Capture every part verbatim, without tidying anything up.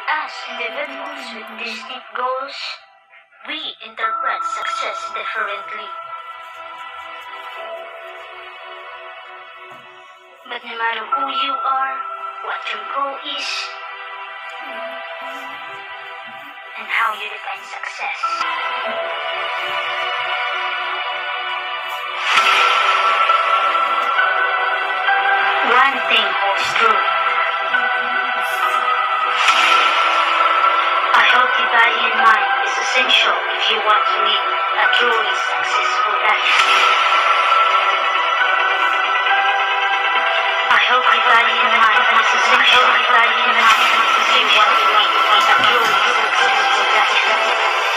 As individuals with distinct goals, we interpret success differently. But no matter who you are, what your goal is, and how you define success, one thing holds true. A healthy body and mind is essential if you want to live a truly successful life. A healthy body and mind is essential if you want to live a truly successful life.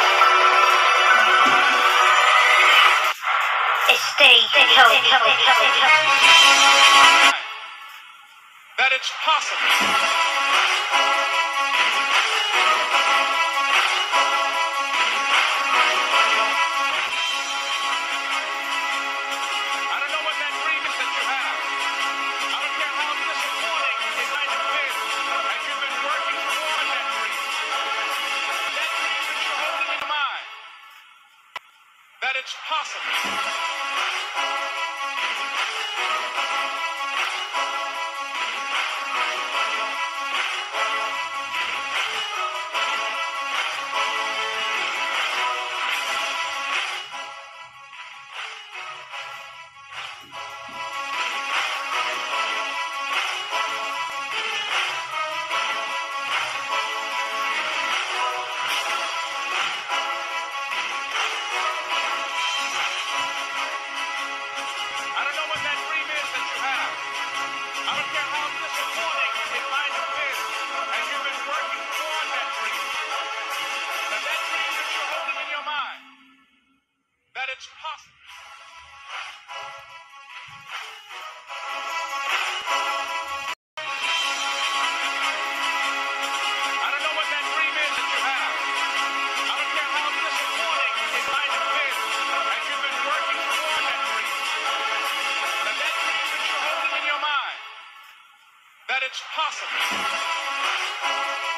Stay healthy. That it's possible. That it's possible. That it's possible. I don't know what that dream is that you have. I don't care how disappointing it might have been as you've been working toward that dream. But that dream that you're holding in your mind, that it's possible.